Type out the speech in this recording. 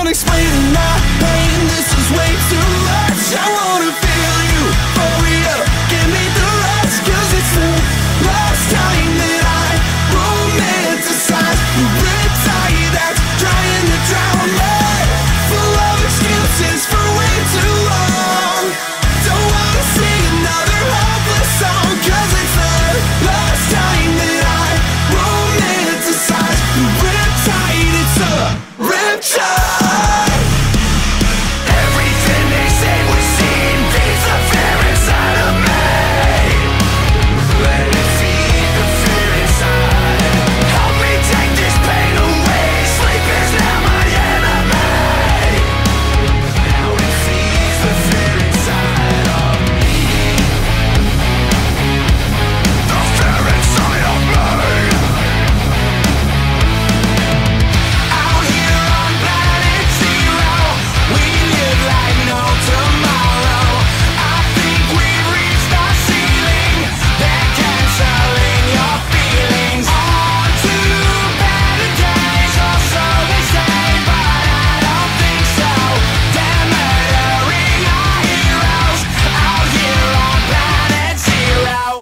on explaining my pain. This is way too much. I wanna feel you for real. Give me the rush, 'cause it's the last time that I romanticize the riptide that's trying to drown me, full of excuses for way too long. Don't wanna sing another hopeless song, 'cause it's the last time that I romanticize the riptide. It's a riptide.